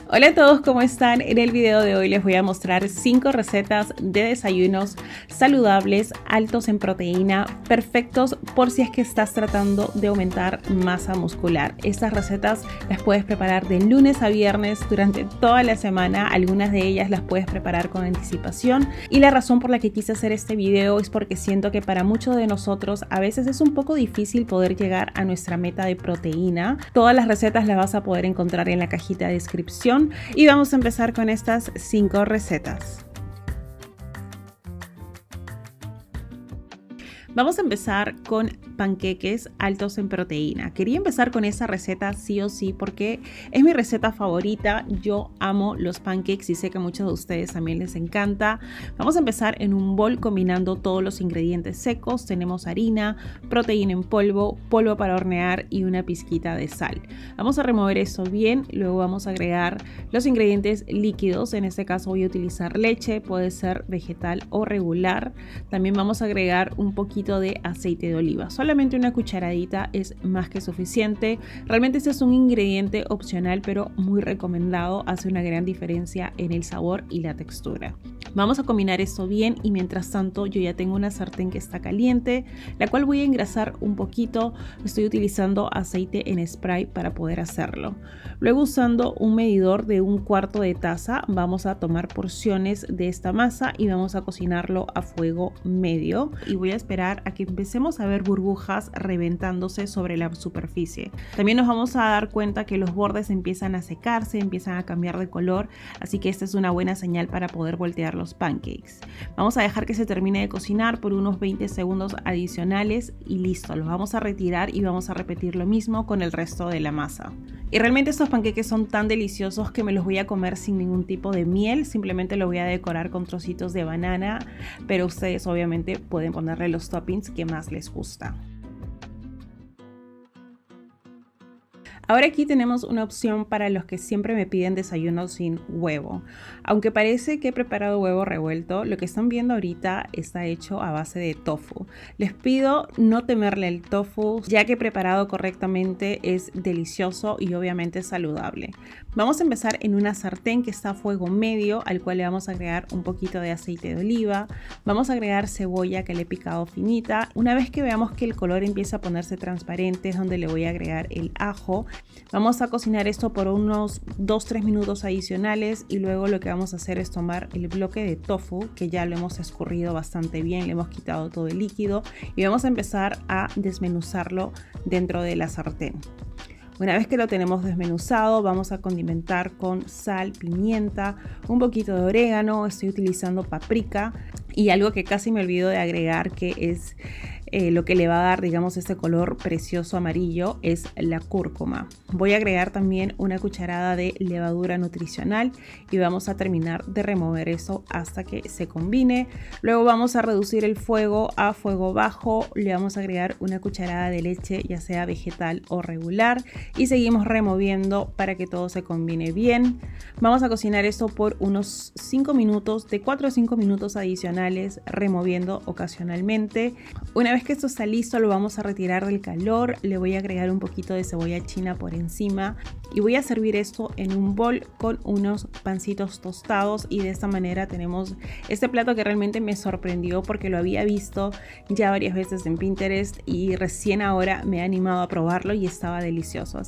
Hola a todos, ¿cómo están? En el video de hoy les voy a mostrar 5 recetas de desayunos saludables, altos en proteína, perfectos por si es que estás tratando de aumentar masa muscular. Estas recetas las puedes preparar de lunes a viernes durante toda la semana. Algunas de ellas las puedes preparar con anticipación y la razón por la que quise hacer este video es porque siento que para muchos de nosotros a veces es un poco difícil poder llegar a nuestra meta de proteína. Todas las recetas las vas a poder encontrar en la cajita de descripción. Y vamos a empezar con estas 5 recetas. Vamos a empezar con panqueques altos en proteína. Quería empezar con esa receta sí o sí porque es mi receta favorita. Yo amo los pancakes y sé que a muchos de ustedes también les encanta. Vamos a empezar en un bol combinando todos los ingredientes secos. Tenemos harina, proteína en polvo, polvo para hornear y una pizquita de sal. Vamos a remover eso bien. Luego vamos a agregar los ingredientes líquidos. En este caso voy a utilizar leche, puede ser vegetal o regular. También vamos a agregar un poquito de aceite de oliva. Solamente una cucharadita es más que suficiente. Realmente este es un ingrediente opcional, pero muy recomendado. Hace una gran diferencia en el sabor y la textura. Vamos a combinar esto bien y mientras tanto yo ya tengo una sartén que está caliente, la cual voy a engrasar un poquito. Estoy utilizando aceite en spray para poder hacerlo. Luego, usando un medidor de 1/4 de taza, vamos a tomar porciones de esta masa y vamos a cocinarlo a fuego medio. Y voy a esperar a que empecemos a ver burbujas reventándose sobre la superficie. También nos vamos a dar cuenta que los bordes empiezan a secarse, empiezan a cambiar de color, así que esta es una buena señal para poder voltear los pancakes. Vamos a dejar que se termine de cocinar por unos 20 segundos adicionales y listo, los vamos a retirar y vamos a repetir lo mismo con el resto de la masa. Y realmente estos pancakes son tan deliciosos que me los voy a comer sin ningún tipo de miel, simplemente lo voy a decorar con trocitos de banana, pero ustedes obviamente pueden ponerle los toppings que más les gusta. Ahora aquí tenemos una opción para los que siempre me piden desayuno sin huevo. Aunque parece que he preparado huevo revuelto, lo que están viendo ahorita está hecho a base de tofu. Les pido no temerle el tofu, ya que preparado correctamente es delicioso y obviamente saludable. Vamos a empezar en una sartén que está a fuego medio, al cual le vamos a agregar un poquito de aceite de oliva. Vamos a agregar cebolla que le he picado finita. Una vez que veamos que el color empieza a ponerse transparente es donde le voy a agregar el ajo. Vamos a cocinar esto por unos 2-3 minutos adicionales y luego lo que vamos a hacer es tomar el bloque de tofu que ya lo hemos escurrido bastante bien, le hemos quitado todo el líquido y vamos a empezar a desmenuzarlo dentro de la sartén. Una vez que lo tenemos desmenuzado, vamos a condimentar con sal, pimienta, un poquito de orégano, estoy utilizando paprika y algo que casi me olvido de agregar que es lo que le va a dar, digamos, este color precioso amarillo es la cúrcuma. Voy a agregar también una cucharada de levadura nutricional y vamos a terminar de remover eso hasta que se combine. Luego vamos a reducir el fuego a fuego bajo, le vamos a agregar una cucharada de leche, ya sea vegetal o regular, y seguimos removiendo para que todo se combine bien. Vamos a cocinar esto por unos 5 minutos, de 4 a 5 minutos adicionales, removiendo ocasionalmente. Una vez que esto está listo, lo vamos a retirar del calor, le voy a agregar un poquito de cebolla china por encima y voy a servir esto en un bol con unos pancitos tostados y de esta manera tenemos este plato que realmente me sorprendió porque lo había visto ya varias veces en Pinterest y recién ahora me he animado a probarlo y estaba delicioso.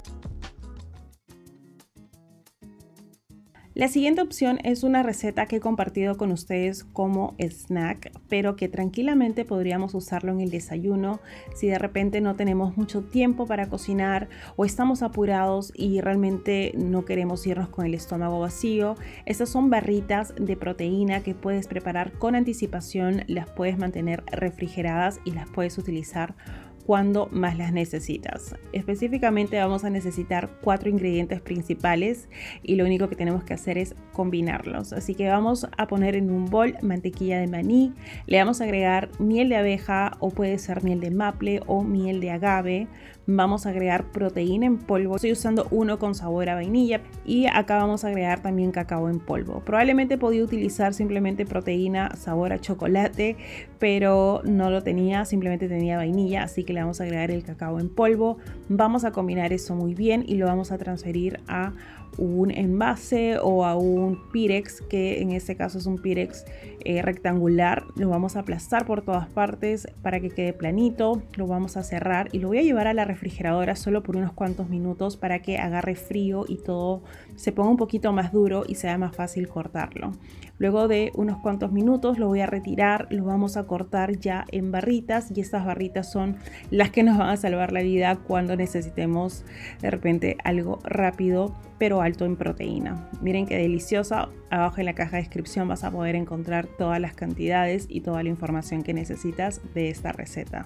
La siguiente opción es una receta que he compartido con ustedes como snack, pero que tranquilamente podríamos usarlo en el desayuno si de repente no tenemos mucho tiempo para cocinar o estamos apurados y realmente no queremos irnos con el estómago vacío. Estas son barritas de proteína que puedes preparar con anticipación, las puedes mantener refrigeradas y las puedes utilizar cuando más las necesitas. Específicamente vamos a necesitar 4 ingredientes principales y lo único que tenemos que hacer es combinarlos. Así que vamos a poner en un bol mantequilla de maní, le vamos a agregar miel de abeja o puede ser miel de maple o miel de agave. vamos a agregar proteína en polvo. Estoy usando uno con sabor a vainilla y acá vamos a agregar también cacao en polvo. Probablemente podía utilizar simplemente proteína sabor a chocolate, pero no lo tenía, simplemente tenía vainilla, así que le vamos a agregar el cacao en polvo. Vamos a combinar eso muy bien y lo vamos a transferir a un envase o a un Pyrex, que en este caso es un Pyrex rectangular. Lo vamos a aplastar por todas partes para que quede planito, lo vamos a cerrar y lo voy a llevar a la refrigeradora solo por unos cuantos minutos para que agarre frío y todo se ponga un poquito más duro y sea más fácil cortarlo. Luego de unos cuantos minutos lo voy a retirar, lo vamos a cortar ya en barritas y estas barritas son las que nos van a salvar la vida cuando necesitemos de repente algo rápido pero alto en proteína. Miren qué deliciosa. Abajo en la caja de descripción vas a poder encontrar todas las cantidades y toda la información que necesitas de esta receta.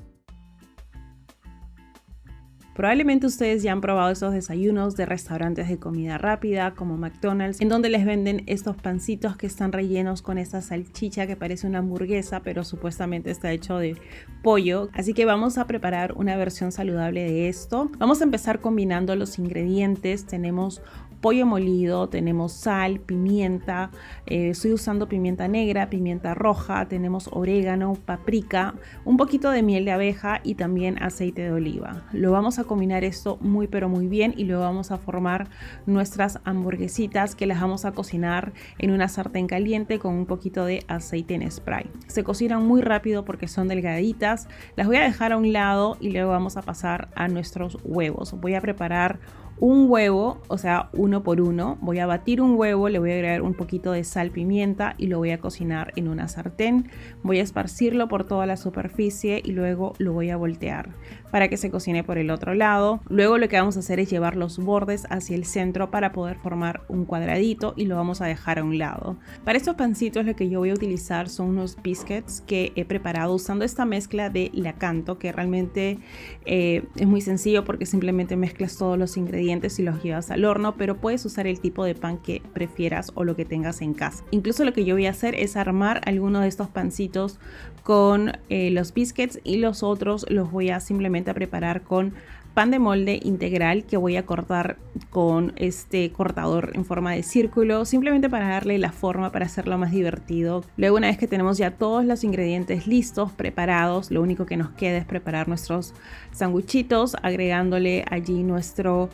Probablemente ustedes ya han probado esos desayunos de restaurantes de comida rápida como McDonald's, en donde les venden estos pancitos que están rellenos con esta salchicha que parece una hamburguesa, pero supuestamente está hecho de pollo. Así que vamos a preparar una versión saludable de esto. Vamos a empezar combinando los ingredientes. Tenemos pollo molido, tenemos sal, pimienta, estoy usando pimienta negra, pimienta roja, tenemos orégano, paprika, un poquito de miel de abeja y también aceite de oliva. Lo vamos a combinar esto muy pero muy bien y luego vamos a formar nuestras hamburguesitas que las vamos a cocinar en una sartén caliente con un poquito de aceite en spray. Se cocinan muy rápido porque son delgaditas. Las voy a dejar a un lado y luego vamos a pasar a nuestros huevos. Voy a preparar un huevo, o sea, uno por uno. Voy a batir un huevo, le voy a agregar un poquito de sal, pimienta y lo voy a cocinar en una sartén. Voy a esparcirlo por toda la superficie y luego lo voy a voltear para que se cocine por el otro lado. Luego lo que vamos a hacer es llevar los bordes hacia el centro para poder formar un cuadradito y lo vamos a dejar a un lado. Para estos pancitos lo que yo voy a utilizar son unos biscuits que he preparado usando esta mezcla de Lakanto, que realmente es muy sencillo porque simplemente mezclas todos los ingredientes y los llevas al horno, pero puedes usar el tipo de pan que prefieras o lo que tengas en casa. Incluso lo que yo voy a hacer es armar alguno de estos pancitos con los biscuits y los otros los voy a simplemente preparar con pan de molde integral que voy a cortar con este cortador en forma de círculo, simplemente para darle la forma, para hacerlo más divertido. Luego, una vez que tenemos ya todos los ingredientes listos, preparados, lo único que nos queda es preparar nuestros sanguchitos, agregándole allí nuestro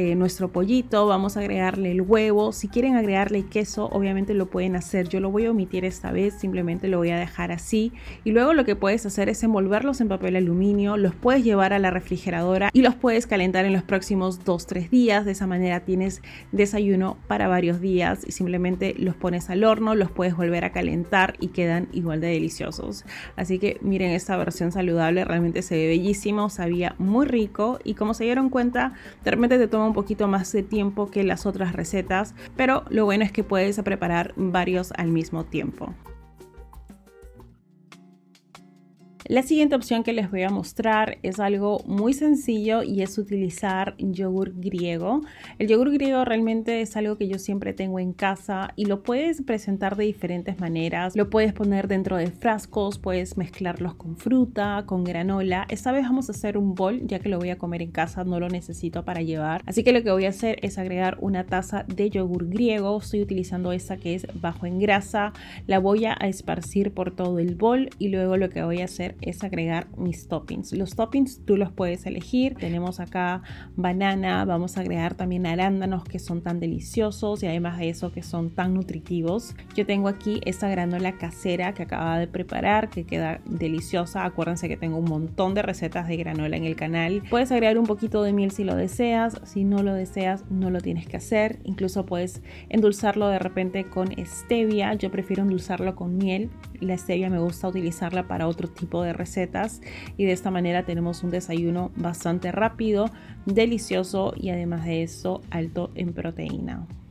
pollito. Vamos a agregarle el huevo. Si quieren agregarle queso, obviamente lo pueden hacer. Yo lo voy a omitir esta vez, simplemente lo voy a dejar así. Y luego lo que puedes hacer es envolverlos en papel aluminio, los puedes llevar a la refrigeradora y los puedes calentar en los próximos 2-3 días. De esa manera tienes desayuno para varios días y simplemente los pones al horno, los puedes volver a calentar y quedan igual de deliciosos. Así que miren, esta versión saludable realmente se ve bellísimo, sabía muy rico y como se dieron cuenta, de repente te toma un poquito más de tiempo que las otras recetas, pero lo bueno es que puedes preparar varios al mismo tiempo. La siguiente opción que les voy a mostrar es algo muy sencillo y es utilizar yogur griego. El yogur griego realmente es algo que yo siempre tengo en casa y lo puedes presentar de diferentes maneras. Lo puedes poner dentro de frascos, puedes mezclarlos con fruta, con granola. Esta vez vamos a hacer un bol, ya que lo voy a comer en casa, no lo necesito para llevar. Así que lo que voy a hacer es agregar una taza de yogur griego. Estoy utilizando esta que es bajo en grasa. La voy a esparcir por todo el bol y luego lo que voy a hacer es agregar mis toppings. Los toppings tú los puedes elegir. Tenemos acá banana, vamos a agregar también arándanos que son tan deliciosos y además de eso que son tan nutritivos. Yo tengo aquí esta granola casera que acaba de preparar, que queda deliciosa. Acuérdense que tengo un montón de recetas de granola en el canal. Puedes agregar un poquito de miel si lo deseas. Si no lo deseas, no lo tienes que hacer. Incluso puedes endulzarlo de repente con stevia. Yo prefiero endulzarlo con miel. La stevia me gusta utilizarla para otro tipo de recetas y de esta manera tenemos un desayuno bastante rápido, delicioso y además de eso alto en proteína.